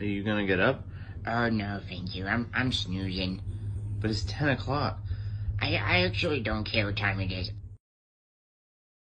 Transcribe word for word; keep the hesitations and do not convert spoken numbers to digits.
Are you gonna get up? Oh, no, thank you. I'm I'm snoozing. But it's ten o'clock. I, I actually don't care what time it is.